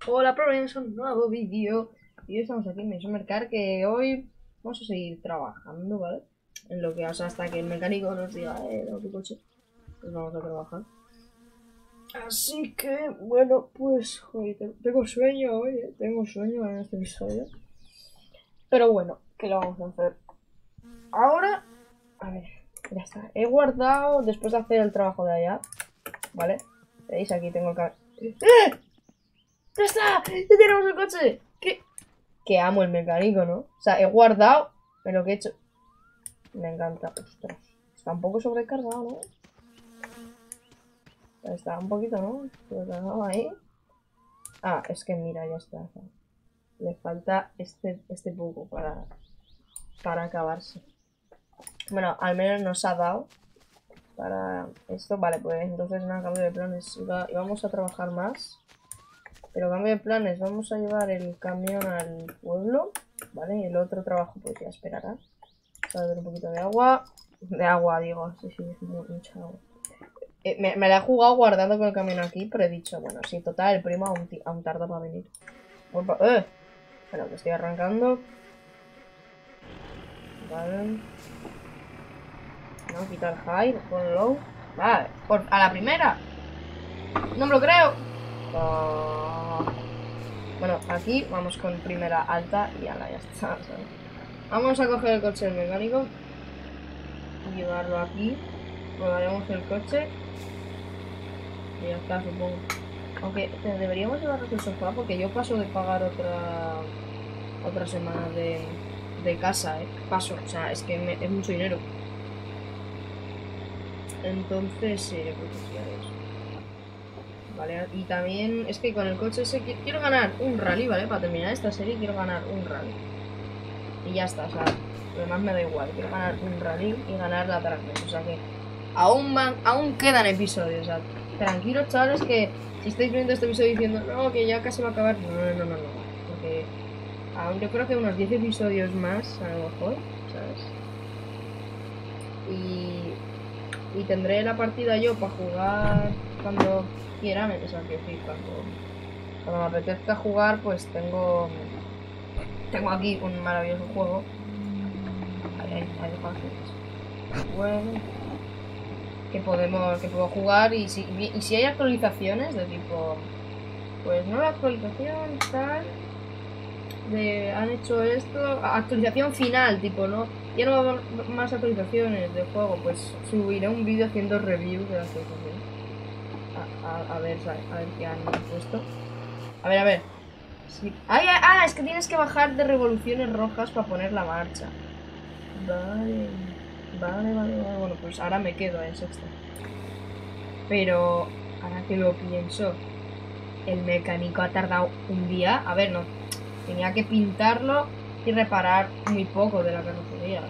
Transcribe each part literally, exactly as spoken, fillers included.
Hola, problemas, un nuevo vídeo. Y hoy estamos aquí en Midsommar Car, que hoy vamos a seguir trabajando, ¿vale? En lo que, o sea, hasta que el mecánico nos diga, eh, no, tu coche, pues vamos a trabajar. Así que, bueno, pues, joder, tengo sueño hoy, ¿eh? Tengo sueño en este episodio. Pero bueno, ¿qué lo vamos a hacer? Ahora, a ver, ya está. He guardado, después de hacer el trabajo de allá, ¿vale? ¿Veis? Aquí tengo el cabello. ¡Eh! ¡Ya está! ¡Ya tenemos el coche! ¿Qué? Que amo el mecánico, ¿no? O sea, he guardado en lo que he hecho. Me encanta. Ostras. Está un poco sobrecargado, ¿no? Está un poquito, ¿no? Sobrecargado ahí. Ah, es que mira, ya está. Le falta este, este poco para, para acabarse. Bueno, al menos nos ha dado para esto. Vale, pues entonces nada, cambio de planes. Iba, íbamos a trabajar más. Pero cambio de planes. Vamos a llevar el camión al pueblo. Vale, y el otro trabajo pues ya esperará. Voy a ver un poquito de agua. De agua, digo. Sí, sí, es mucha agua. Eh, me, me la he jugado guardando con el camión aquí, pero he dicho, bueno, sí, total, el primo aún, aún tarda para venir. Opa, eh. Bueno, que estoy arrancando. Vale. No, quita el high, pon low. Vale, por, a la primera. No me lo creo. Oh. Bueno, aquí vamos con primera alta y ala, ya está, ¿sabes? Vamos a coger el coche del mecánico y llevarlo aquí. Probaremos el coche. Y ya está, supongo. Aunque deberíamos llevarnos el sofá porque yo paso de pagar otra otra semana de, de casa, ¿eh? Paso, o sea, es que me, es mucho dinero. Entonces, eh, pues sí, haré eso. Vale, y también es que con el coche ese quiero ganar un rally, ¿vale? Para terminar esta serie quiero ganar un rally. Y ya está, o sea, lo demás me da igual. Quiero ganar un rally y ganar la Darkness. O sea que aún, van, aún quedan episodios. O sea, tranquilos, chavales, que si estáis viendo este episodio diciendo, no, que ya casi va a acabar. No, no, no, no, no. Porque aún yo creo que unos diez episodios más, a lo mejor, ¿sabes? Y, y tendré la partida yo para jugar cuando quiera. O sea, que sí, cuando, cuando me apetezca jugar, pues tengo tengo aquí un maravilloso juego. Ahí, ahí, ahí fáciles. Bueno, que podemos, que puedo jugar y si, y si hay actualizaciones de tipo, pues nueva actualización, tal, de han hecho esto, actualización final, tipo, no, ya no va a haber más actualizaciones de juego, pues subiré un vídeo haciendo review de la actualización. A, a, a ver, a ver qué han puesto. A ver, a ver. Sí. Ah, ah, ah, es que tienes que bajar de revoluciones rojas para poner la marcha. Vale. Vale, vale, vale. Bueno, pues ahora me quedo en sexta. Pero, ahora que lo pienso, el mecánico ha tardado un día. A ver, no. Tenía que pintarlo y reparar muy poco de la carrocería.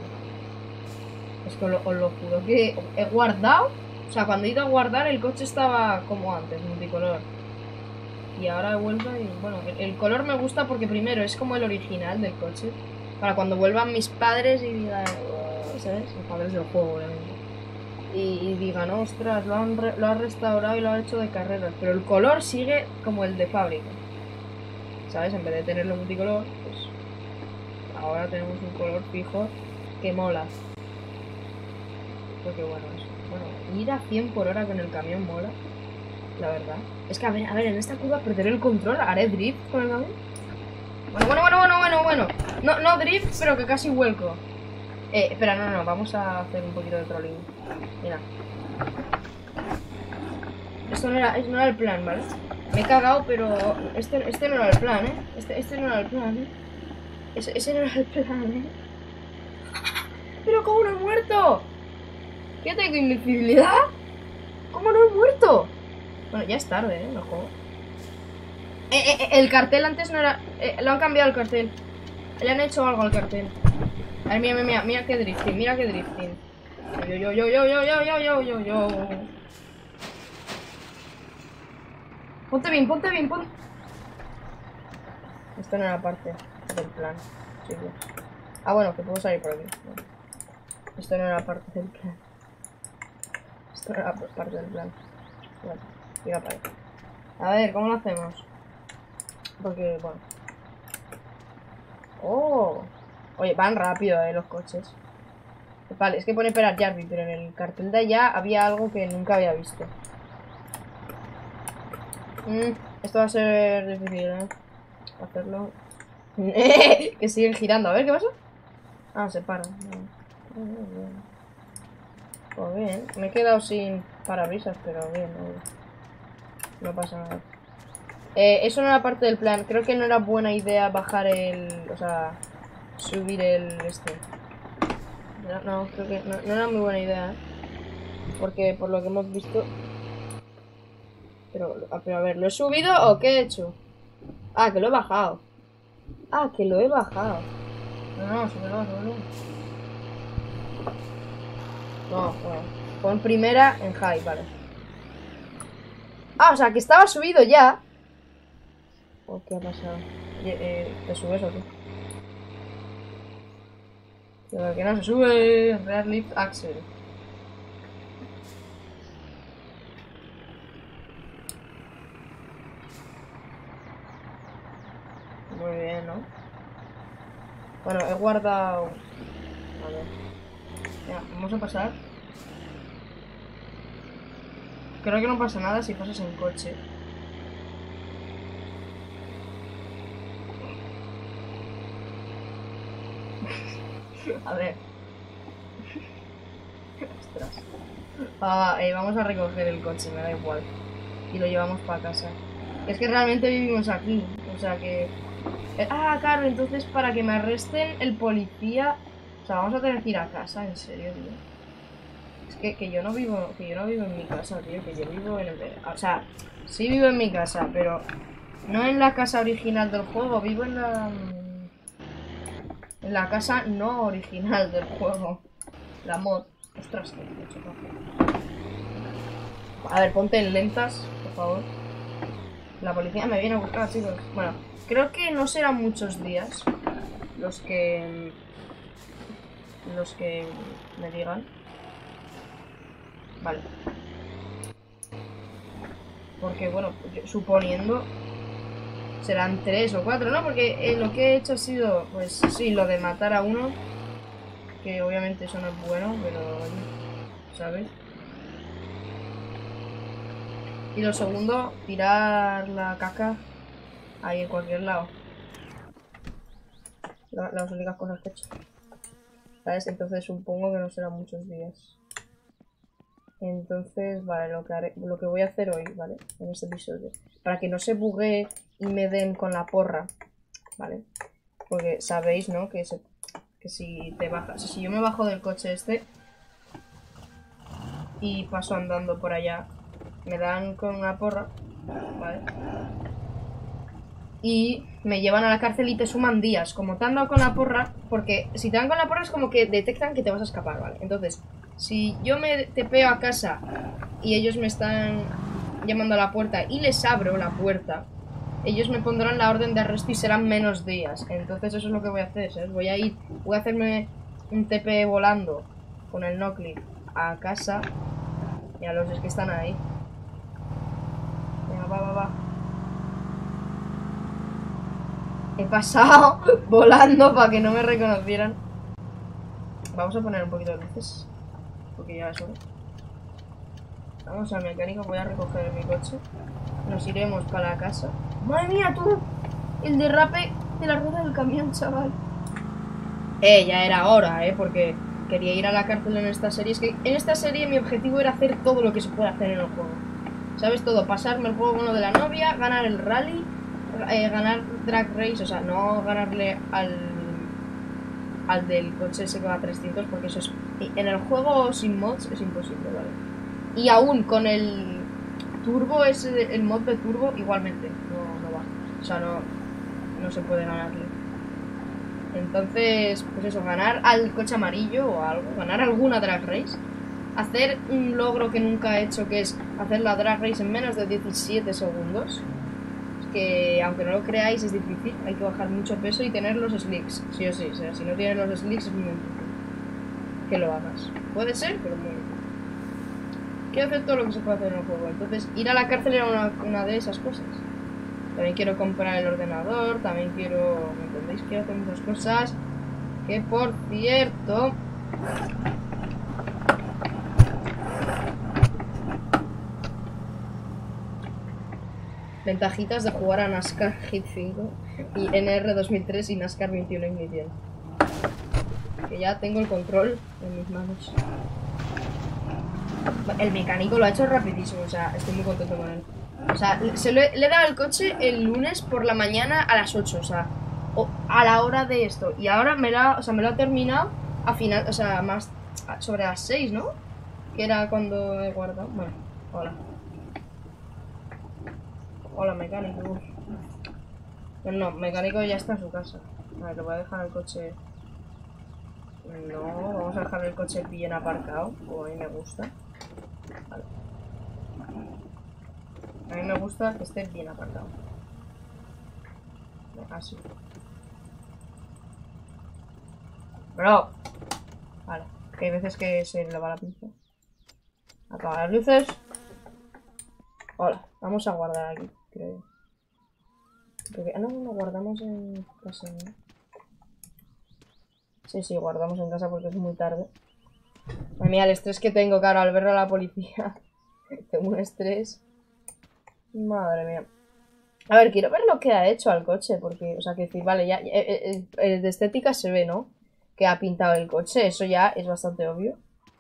Es que os lo juro que he guardado. O sea, cuando he ido a guardar, el coche estaba como antes, multicolor. Y ahora he vuelto y, bueno, el color me gusta porque primero es como el original del coche. Para cuando vuelvan mis padres y digan, oh, ¿sabes? Los padres del juego, obviamente. Y, y digan, ostras, lo han, re, lo han restaurado y lo han hecho de carreras. Pero el color sigue como el de fábrica. ¿Sabes? En vez de tenerlo multicolor, pues ahora tenemos un color fijo que mola. Porque bueno, eso. Bueno, ir a cien por hora con el camión mola. La verdad. Es que a ver, a ver, en esta curva perderé el control. ¿Haré drift con el camión? Bueno, bueno, bueno, bueno, bueno, bueno. No, no drift, pero que casi vuelco. Eh, espera, no, no, vamos a hacer un poquito de trolling. Mira. Esto no era, no era el plan, ¿vale? Me he cagado, pero este, este no era el plan, ¿eh? Este, este no era el plan, ¿eh? Ese, ese no era el plan, ¿eh? ¿Pero cómo no he muerto? ¿Qué tengo invisibilidad? ¿Cómo no he muerto? Bueno, ya es tarde, ¿eh? No juego. Eh, eh, eh, el cartel antes no era... Eh, lo han cambiado el cartel. Le han hecho algo al cartel. A ver, mira, mira, mira, mira qué drifting, mira qué drifting. Yo, yo, yo, yo, yo, yo, yo, yo, yo, yo. Ponte bien, ponte bien, ponte... Esto no era parte del plan. Sí, sí. Ah, bueno, que puedo salir por aquí. Bueno. Esto no era parte del plan. Esto no era parte del plan. Bueno, tira para ahí. A ver, ¿cómo lo hacemos? Porque, bueno. Oh. Oye, van rápido, eh, los coches. Vale, es que pone Perar Jarvis, pero en el cartel de allá había algo que nunca había visto. Mm, esto va a ser difícil, ¿eh? Hacerlo. Que siguen girando. A ver, ¿qué pasa? Ah, se paran. Pues bien. Me he quedado sin parabrisas, pero bien, no, no pasa nada. Eh, eso no era parte del plan. Creo que no era buena idea bajar el... O sea, subir el... Este. No, no creo que... No, no era muy buena idea, ¿eh? Porque por lo que hemos visto... Pero, pero a ver, ¿lo he subido o qué he hecho? Ah, que lo he bajado. Ah, que lo he bajado. No, no, súbelo, súbelo. No, bueno. Pon primera en high, vale. Ah, o sea, que estaba subido ya. Oh, ¿qué ha pasado? Eh, ¿Te subes o qué? Pero que no se sube. Rear lift axle. Muy bien, ¿no? Bueno, he guardado... A ver. Ya, vamos a pasar. Creo que no pasa nada si pasas en coche. A ver. Ostras. Ah, eh, vamos a recoger el coche, me da igual. Y lo llevamos para casa. Es que realmente vivimos aquí. O sea que... Ah, claro, entonces para que me arresten el policía... O sea, vamos a tener que ir a casa, en serio, tío. Es que, que yo no vivo, que yo no vivo en mi casa, tío, que yo vivo en el... O sea, sí vivo en mi casa, pero no en la casa original del juego, vivo en la... En la casa no original del juego. La mod. Ostras, que he hecho. A ver, ponte en lentas, por favor. La policía me viene a buscar, chicos. Bueno, creo que no serán muchos días los que... Los que me digan. Vale. Porque, bueno, yo, suponiendo... Serán tres o cuatro, ¿no? Porque eh, lo que he hecho ha sido, pues sí, lo de matar a uno. Que obviamente eso no es bueno, pero... ¿Sabes? Y lo segundo, tirar la caca ahí en cualquier lado. La, las únicas cosas que he hecho. ¿Sabes? Entonces supongo que no serán muchos días. Entonces, vale, lo que, haré, lo que voy a hacer hoy, ¿vale? En este episodio. Para que no se buguee y me den con la porra, ¿vale? Porque sabéis, ¿no? Que, se, que si te bajas... Si yo me bajo del coche este y paso andando por allá, me dan con una porra, ¿vale? Y me llevan a la cárcel y te suman días. Como te han dado con la porra, porque si te dan con la porra es como que detectan que te vas a escapar, ¿vale? Entonces, si yo me tepeo a casa y ellos me están llamando a la puerta y les abro la puerta, ellos me pondrán la orden de arresto y serán menos días. Entonces eso es lo que voy a hacer, ¿sabes? Voy a ir, voy a hacerme un T P volando con el no click a casa y a los que están ahí. Venga, va, va, va. He pasado volando para que no me reconocieran. Vamos a poner un poquito de luces, porque ya es hora. Vamos al mecánico, voy a recoger mi coche. Nos iremos para la casa. ¡Madre mía, tú! El derrape de la rueda del camión, chaval. Eh, ya era hora, eh, porque quería ir a la cárcel en esta serie. Es que en esta serie mi objetivo era hacer todo lo que se puede hacer en el juego. ¿Sabes? Todo, pasarme el juego con lo de la novia, ganar el rally, eh, ganar drag race, o sea, no ganarle al... al del coche ese que va a trescientos, porque eso es... En el juego sin mods es imposible, ¿vale? Y aún con el turbo, ese, el mod de turbo, igualmente no, no va. O sea, no, no se puede ganarle. Entonces, pues eso, ganar al coche amarillo o algo, ganar alguna drag race, hacer un logro que nunca he hecho, que es hacer la drag race en menos de diecisiete segundos. Que aunque no lo creáis es difícil, hay que bajar mucho peso y tener los slicks, sí o sí. O sea, si no tienes los slicks es muy difícil que lo hagas. Puede ser, pero muy difícil. Quiero hacer todo lo que se puede hacer en el juego. Entonces, ir a la cárcel era una, una de esas cosas. También quiero comprar el ordenador, también quiero... ¿Me entendéis? Quiero hacer muchas cosas. Que por cierto... Ventajitas de jugar a NASCAR Hit cinco y N R dos mil tres y NASCAR veintiuno Ignition. Que ya tengo el control en mis manos. El mecánico lo ha hecho rapidísimo, o sea, estoy muy contento con él. O sea, se le, le he dado el coche el lunes por la mañana a las ocho, o sea, o, a la hora de esto. Y ahora me, la, o sea, me lo ha terminado a final, o sea, más sobre las seis, ¿no? Que era cuando he guardado. Bueno, hola. Hola, mecánico. No, no, mecánico ya está en su casa. A ver, le voy a dejar el coche. No, vamos a dejar el coche bien aparcado, como a mí me gusta. Vale. A mí me gusta que esté bien aparcado. Así. Bro. Vale. Que hay veces que se le va la pinza. Apaga las luces. Hola. Vamos a guardar aquí, creo. Porque, no, no, guardamos en casa, ¿no? Sí, sí, guardamos en casa porque es muy tarde. Ay, mira, el estrés que tengo, claro, al ver a la policía. Tengo un estrés. Madre mía. A ver, quiero ver lo que ha hecho al coche, porque, o sea, que decir, vale, ya, eh, eh, eh, de estética se ve, ¿no? Que ha pintado el coche, eso ya es bastante obvio.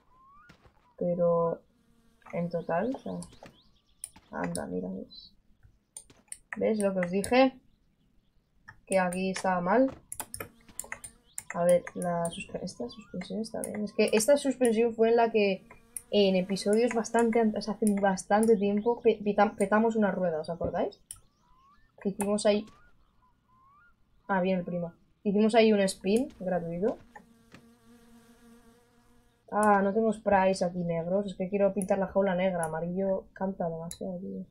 Pero, en total, o sea... Anda, mira, ¿ves? ¿Ves lo que os dije? Que aquí estaba mal. A ver, la suspe esta suspensión está bien. Es que esta suspensión fue en la que en episodios bastante, o sea, hace bastante tiempo pe petamos una rueda, ¿os acordáis? Que hicimos ahí... Ah, bien, el primo. Hicimos ahí un spin gratuito. Ah, no tengo sprays aquí negros. Es que quiero pintar la jaula negra. Amarillo canta demasiado, tío.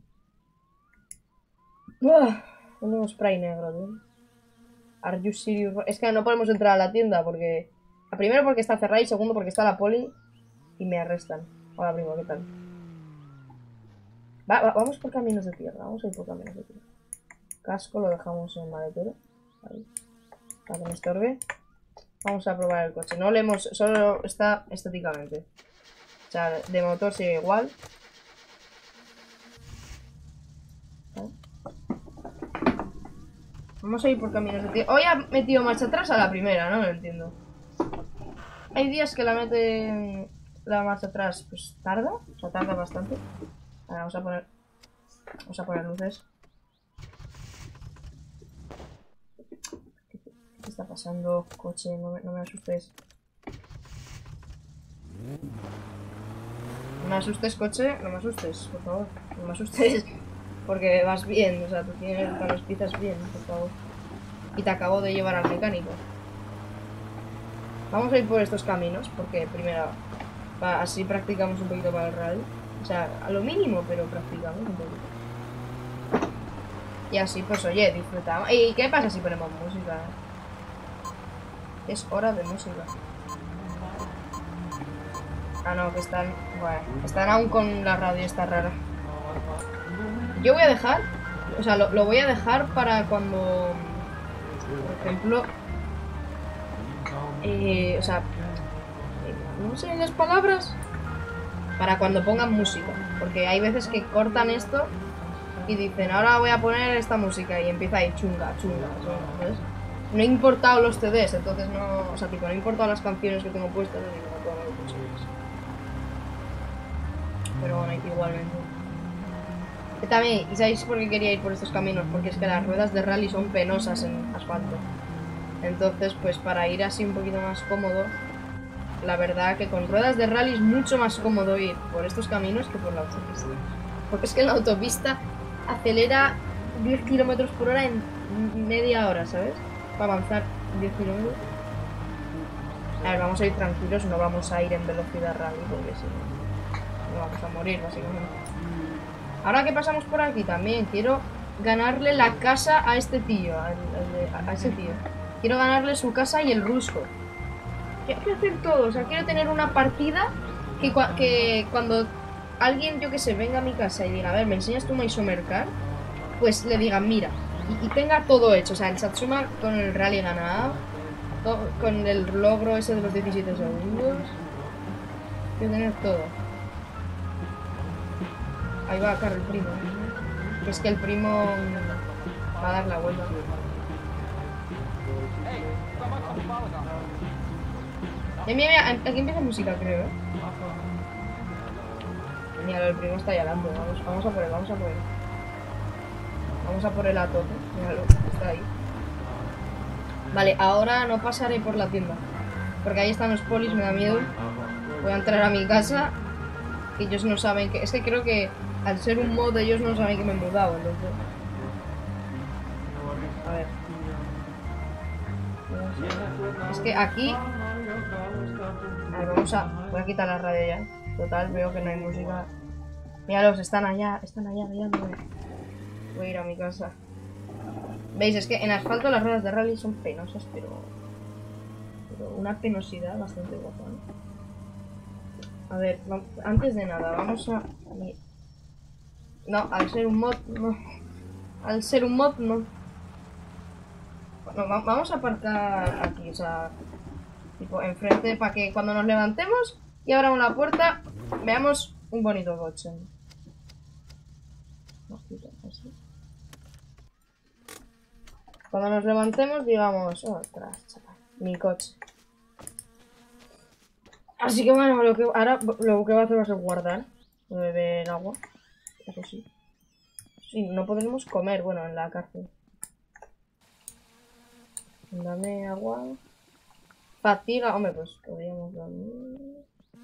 Uah, no tengo spray negro, tío. Are you serious? Es que no podemos entrar a la tienda porque... Primero porque está cerrada y segundo porque está la poli y me arrestan. Hola, primo, ¿qué tal? Va, va, vamos por caminos de tierra. Vamos a ir por caminos de tierra. Casco lo dejamos en el maletero. Ahí. Para que no estorbe. Vamos a probar el coche. No le hemos... Solo está estéticamente. O sea, de motor sigue igual. ¿Vale? Vamos a ir por caminos de tierra. Hoy ha metido marcha atrás a la primera, no lo entiendo. Hay días que la mete la marcha atrás, pues tarda. O sea, tarda bastante. Ahora vamos a poner... Vamos a poner luces. ¿Qué está pasando, coche? No me, no me asustes. No me asustes, coche. No me asustes, por favor. No me asustes. Porque vas bien. O sea, tú tienes las piezas bien, por favor. Y te acabo de llevar al mecánico. Vamos a ir por estos caminos. Porque primero, va, así practicamos un poquito para el rally. O sea, a lo mínimo, pero practicamos un poquito. Y así, pues oye, disfrutamos. ¿Y qué pasa si ponemos música? Es hora de música. Ah, no, que están... Bueno, están aún con la radio esta rara. Yo voy a dejar... O sea, lo, lo voy a dejar para cuando... Por ejemplo... Eh, o sea... No sé las palabras. Para cuando pongan música. Porque hay veces que cortan esto y dicen, ahora voy a poner esta música. Y empieza ahí chunga, chunga, chunga, ¿sabes? No he importado los C Ds, entonces no... O sea, tipo, no he importado las canciones que tengo puestas, así que no puedo haber mucho más. Pero bueno, igualmente. Y también, ¿y sabéis por qué quería ir por estos caminos? Porque es que las ruedas de rally son penosas en asfalto. Entonces, pues para ir así un poquito más cómodo, la verdad que con ruedas de rally es mucho más cómodo ir por estos caminos que por la autopista. Porque es que en la autopista acelera diez kilómetros por hora en media hora, ¿sabes? Para avanzar diez kilómetros. A ver, vamos a ir tranquilos, no vamos a ir en velocidad rally porque si no, no vamos a morir básicamente. Ahora que pasamos por aquí también quiero ganarle la casa a este tío, a, a, a ese tío. Quiero ganarle su casa y el rusco. Quiero hacer todo, o sea, quiero tener una partida que, que cuando alguien, yo que sé, venga a mi casa y diga, a ver, ¿me enseñas tú My Summer Car? pues le digan, mira, y, y tenga todo hecho, o sea, el Satsuma con el rally ganado, to, con el logro ese de los diecisiete segundos, que tener todo. Ahí va, claro, el primo. Que es que el primo va a dar la vuelta. Eh, mira, mira, aquí empieza música, creo, ¿eh? Mira, el primo está ahí adelante. Vamos, vamos a por él, vamos a por él. Vamos a por él a tope. Míralo, está ahí. Vale, ahora no pasaré por la tienda. Porque ahí están los polis, me da miedo. Voy a entrar a mi casa. Y ellos no saben que... Es que creo que al ser un mod ellos no saben que me he mudado, entonces... A ver. Es que aquí... A ver, vamos a... Voy a quitar la radio ya. Total, veo que no hay música. Míralos, están allá, están allá, mirándome. Voy a ir a mi casa. ¿Veis? Es que en asfalto las ruedas de rally son penosas, pero... Pero una penosidad bastante guapa, ¿no? A ver, antes de nada, vamos a... No, al ser un mod, no. Al ser un mod, no. Bueno, va vamos a aparcar aquí, o sea... Tipo, enfrente, para que cuando nos levantemos y abramos la puerta, veamos un bonito coche. Cuando nos levantemos, digamos... Ostras, chaval, mi coche. Así que bueno, lo que ahora lo que voy a hacer va a ser guardar, beber agua, eso sí. Sí, no podemos comer, bueno, en la cárcel. Dame agua. Fatiga, hombre, pues podríamos dormir.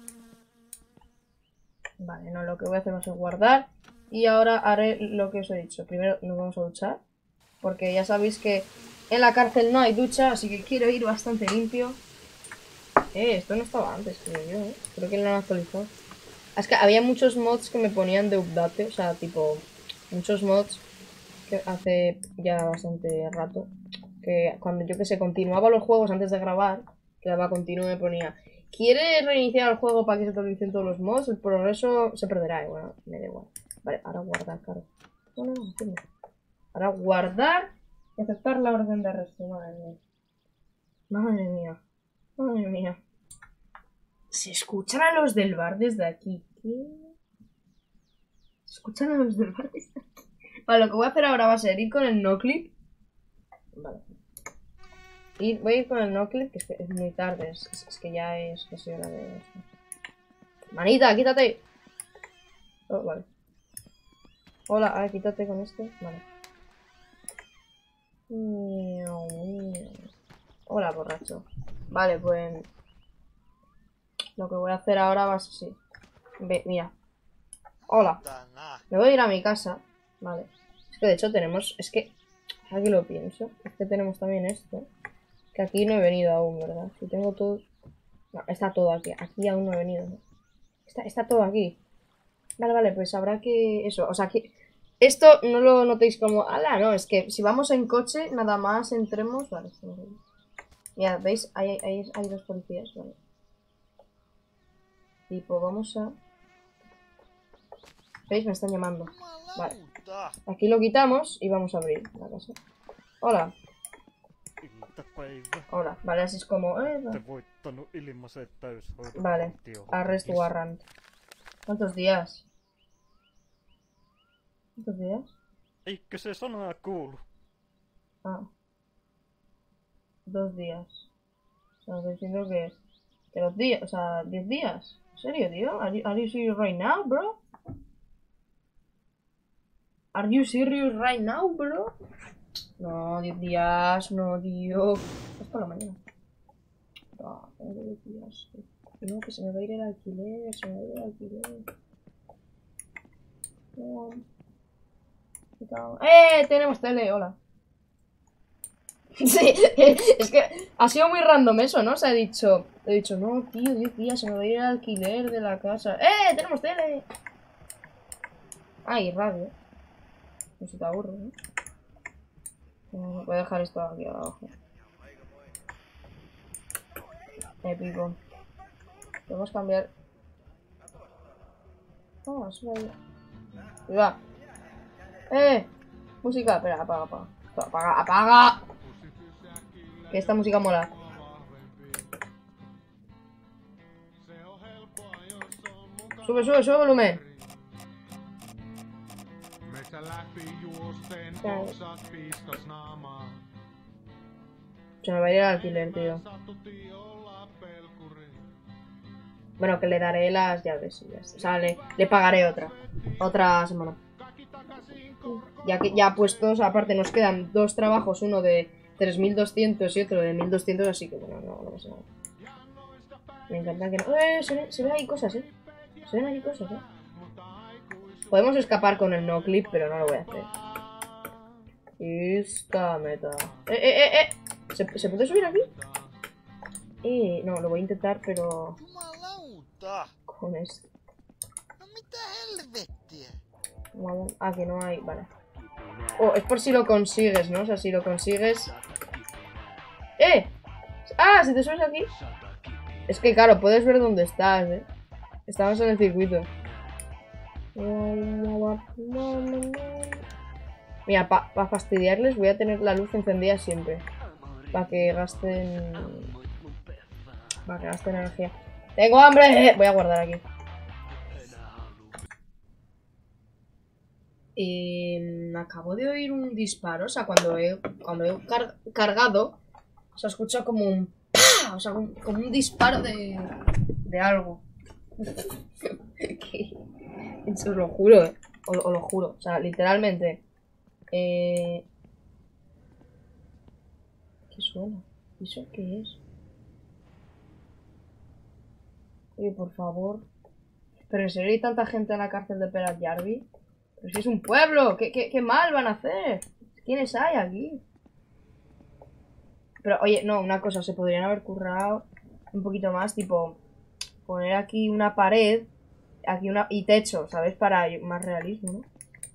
Vale, no, lo que voy a hacer va a ser guardar. Y ahora haré lo que os he dicho. Primero nos vamos a duchar, porque ya sabéis que en la cárcel no hay ducha, así que quiero ir bastante limpio. Eh, esto no estaba antes, creo yo, ¿eh? Creo que lo han actualizado. Es que había muchos mods que me ponían de update, o sea, tipo... Muchos mods que hace ya bastante rato. Que cuando yo que sé, continuaba los juegos antes de grabar, que daba continuo me ponía... ¿Quieres reiniciar el juego para que se actualicen todos los mods? El progreso se perderá, y bueno, me da igual. Vale, ahora guardar, claro. No, no, no, no. Ahora guardar y aceptar la orden de arresto, madre mía. Madre mía. Madre mía. Se escuchan a los del bar desde aquí. ¿Qué? Se escuchan a los del bar desde aquí. Vale, lo que voy a hacer ahora va a ser ir con el no clip. Vale. Y voy a ir con el no clip, que es, que es muy tarde. Es, es, es que ya es casi hora de esto. Manita, quítate. Oh, vale. Hola, a ver, quítate con este. Vale. Hola, borracho. Vale, pues... Lo que voy a hacer ahora va a ser así. Ve, mira. Hola. Me voy a ir a mi casa. Vale. Es que de hecho tenemos... Es que... Aquí lo pienso. Es que tenemos también esto. Que aquí no he venido aún, ¿verdad? Si tengo todo... No, está todo aquí. Aquí aún no he venido, ¿no? Está, está todo aquí. Vale, vale, pues habrá que... Eso, o sea, que... Esto no lo notéis como... ¡Hala! No, es que si vamos en coche, nada más entremos... Vale, estamos ahí. Mira, ¿veis? Hay, hay, hay dos policías, vale. Tipo, vamos a... ¿Veis? Me están llamando. Vale. Aquí lo quitamos y vamos a abrir la casa. Hola. Hola. Vale, así es como... Eh, vale. Arrest warrant. ¿Cuántos días? ¿Cuántos días? Eikö se sanaa kuulu? Ah. Dos días. O sea, estoy diciendo que... Que los días... O sea, diez días. ¿En serio, tío? Are you, are you serious right now, bro? Are you serious right now, bro? No, diez días, no, tío. Es por la mañana. No, tengo diez días. No, que se me va a ir el alquiler, se me va a ir el alquiler. No. ¡Eh! Tenemos tele, hola. Sí, es que ha sido muy random eso, ¿no? Se ha dicho, he dicho, no, tío, diez días, se me va a ir el alquiler de la casa. ¡Eh! Tenemos tele. Ay, radio. No se te aburre, ¿no? Voy a dejar esto aquí abajo. Épico. Podemos cambiar. Oh, sube ahí. Cuidado. ¡Eh! música. Espera, apaga, apaga. Apaga, apaga. Que esta música mola. Sube, sube, sube volumen. Se me va a ir el alquiler, tío. Bueno, que le daré las llaves y ya está. O sea, le, le pagaré otra. Otra semana. Ya que ya puestos, aparte nos quedan dos trabajos, uno de tres mil doscientos y otro de mil doscientos, así que bueno, no, no pasa nada. Me encanta que no... ¡Eh! Se, ve, se ven ahí cosas, ¿eh? Se ven ahí cosas, ¿eh? Podemos escapar con el no clip, pero no lo voy a hacer. Esta meta. ¡Eh, eh, eh, eh! ¿Se, ¿se puede subir aquí? Eh, no, lo voy a intentar, pero... Con esto. Ah, que no hay... Vale. Oh, es por si lo consigues, ¿no? O sea, si lo consigues... ¡Eh! ¡Ah! Si te subes aquí... Es que, claro, puedes ver dónde estás, ¿eh? Estamos en el circuito. Mira, para pa fastidiarles voy a tener la luz encendida siempre. Para que gasten... Para que gasten energía. ¡Tengo hambre! Voy a guardar aquí. Eh, acabo de oír un disparo. O sea, cuando he, cuando he car cargado, se escucha como un... ¡pah! O sea, un, como un disparo de... De algo. Os lo juro, eh. Os, os lo juro. O sea, literalmente. Eh... ¿Qué suena? ¿Eso qué es? Oye, por favor. Pero en serio hay tanta gente en la cárcel de Pelat Jarvis. Pero si es un pueblo. ¿Qué, qué, qué mal van a hacer? ¿Quiénes hay aquí? Pero, oye, no, una cosa. Se podrían haber currado un poquito más. Tipo, poner aquí una pared. Aquí una... Y techo, ¿sabes? Para más realismo, ¿no?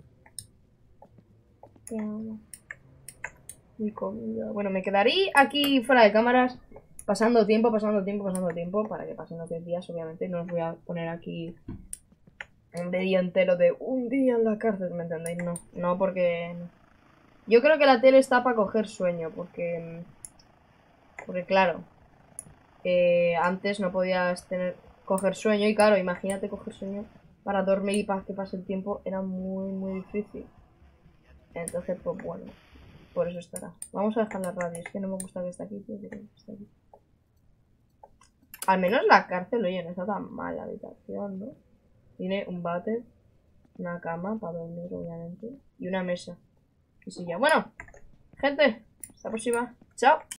¿Qué hago? Mi comida. Bueno, me quedaría aquí fuera de cámaras. Pasando tiempo, pasando tiempo, pasando tiempo. Para que pasen los diez días, obviamente. No os voy a poner aquí un vídeo entero de un día en la cárcel, ¿me entendéis? No, no, porque... Yo creo que la tele está para coger sueño, porque... Porque claro, eh, antes no podías tener coger sueño y claro, imagínate coger sueño para dormir y para que pase el tiempo. Era muy, muy difícil. Entonces, pues bueno, por eso estará. Vamos a dejar la radio, es que no me gusta que esté aquí, tío, que esté aquí. Al menos la cárcel, oye, no está tan mal la habitación, ¿no? Tiene un váter, una cama para dormir, obviamente, y una mesa. Y silla. Bueno, gente, hasta la próxima. Chao.